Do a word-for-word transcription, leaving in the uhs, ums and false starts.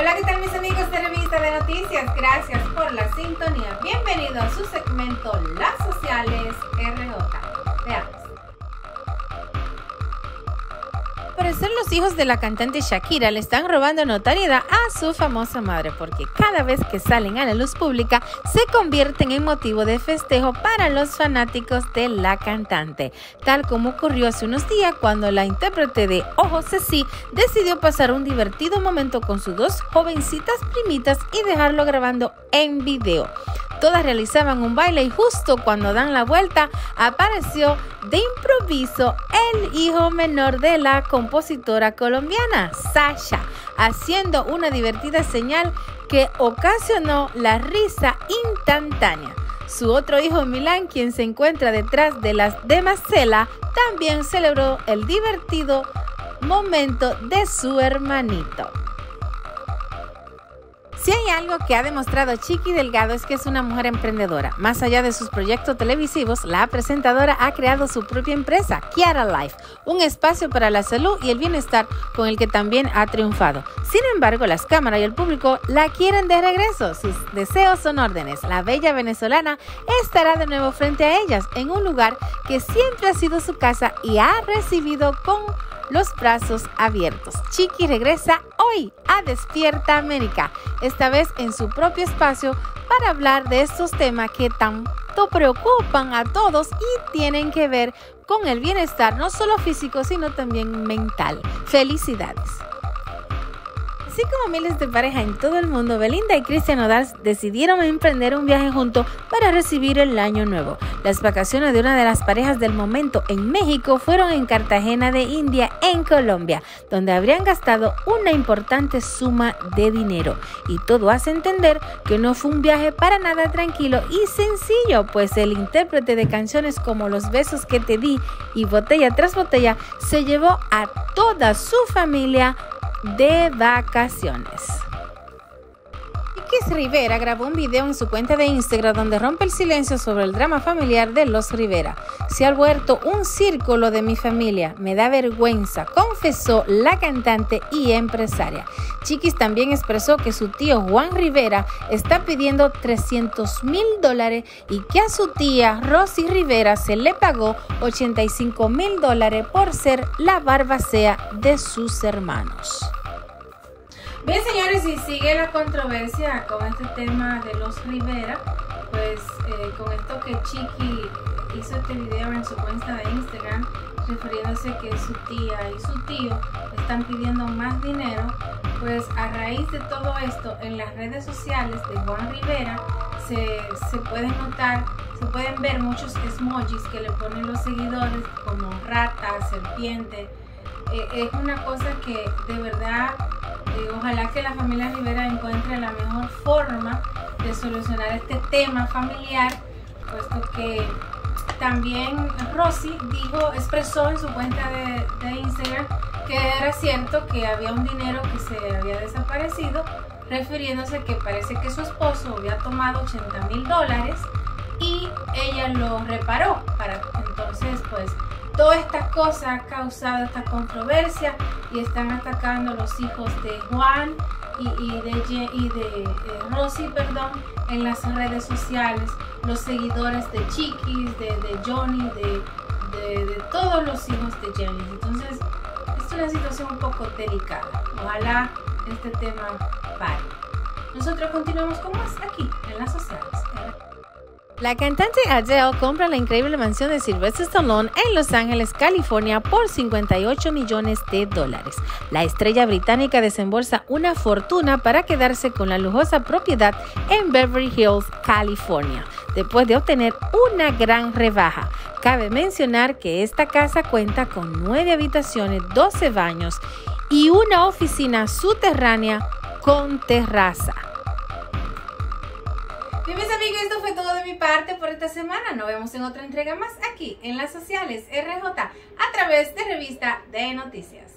Hola, ¿qué tal mis amigos de Revista de Noticias? Gracias por la sintonía. Bienvenido a su segmento Las Sociales R J. Veamos. Al parecer los hijos de la cantante Shakira le están robando notoriedad a su famosa madre, porque cada vez que salen a la luz pública se convierten en motivo de festejo para los fanáticos de la cantante, tal como ocurrió hace unos días cuando la intérprete de Ojo Ceci decidió pasar un divertido momento con sus dos jovencitas primitas y dejarlo grabando en video. Todas realizaban un baile y justo cuando dan la vuelta apareció de improviso el hijo menor de la compositora colombiana, Sasha, haciendo una divertida señal que ocasionó la risa instantánea. Su otro hijo Milán, quien se encuentra detrás de las de Marcela, también celebró el divertido momento de su hermanito. Si hay algo que ha demostrado Chiqui Delgado es que es una mujer emprendedora. Más allá de sus proyectos televisivos, la presentadora ha creado su propia empresa, Kiara Life, un espacio para la salud y el bienestar con el que también ha triunfado. Sin embargo, las cámaras y el público la quieren de regreso. Sus deseos son órdenes. La bella venezolana estará de nuevo frente a ellas en un lugar que siempre ha sido su casa y ha recibido con los brazos abiertos. Chiqui regresa hoy a Despierta América, esta vez en su propio espacio para hablar de estos temas que tanto preocupan a todos y tienen que ver con el bienestar no solo físico sino también mental. Felicidades. Así como miles de parejas en todo el mundo, Belinda y Cristian Nodal decidieron emprender un viaje juntos para recibir el año nuevo. Las vacaciones de una de las parejas del momento en México fueron en Cartagena de India, en Colombia, donde habrían gastado una importante suma de dinero. Y todo hace entender que no fue un viaje para nada tranquilo y sencillo, pues el intérprete de canciones como Los besos que te di y Botella tras botella se llevó a toda su familia de vacaciones. Chiquis Rivera grabó un video en su cuenta de Instagram donde rompe el silencio sobre el drama familiar de los Rivera. Se ha vuelto un círculo de mi familia, me da vergüenza, confesó la cantante y empresaria. Chiquis también expresó que su tío Juan Rivera está pidiendo trescientos mil dólares y que a su tía Rosy Rivera se le pagó ochenta y cinco mil dólares por ser la barbacea de sus hermanos. Bien, señores, y sigue la controversia con este tema de los Rivera, pues eh, con esto que Chiqui hizo este video en su cuenta de Instagram refiriéndose que su tía y su tío están pidiendo más dinero, pues a raíz de todo esto en las redes sociales de Juan Rivera se, se pueden notar, se pueden ver muchos emojis que le ponen los seguidores como rata, serpiente. Eh, es una cosa que de verdad eh, ojalá que la familia Rivera encuentre la mejor forma de solucionar este tema familiar, puesto que también Rosy dijo, expresó en su cuenta de, de Instagram que era cierto que había un dinero que se había desaparecido, refiriéndose que parece que su esposo había tomado ochenta mil dólares y ella lo reparó. Para entonces, pues, toda esta cosa ha causado esta controversia y están atacando a los hijos de Juan y, y de, y de eh, Rosy, perdón, en las redes sociales, los seguidores de Chiquis, de, de Johnny, de, de, de todos los hijos de Jenny. Entonces, es una situación un poco delicada. Ojalá este tema pare. Nosotros continuamos con más aquí en Las Sociales. La cantante Adele compra la increíble mansión de Sylvester Stallone en Los Ángeles, California, por cincuenta y ocho millones de dólares. La estrella británica desembolsa una fortuna para quedarse con la lujosa propiedad en Beverly Hills, California, después de obtener una gran rebaja. Cabe mencionar que esta casa cuenta con nueve habitaciones, doce baños y una oficina subterránea con terraza. Bien, mis amigos, esto fue todo de mi parte por esta semana. Nos vemos en otra entrega más aquí en Las Sociales R J a través de Revista de Noticias.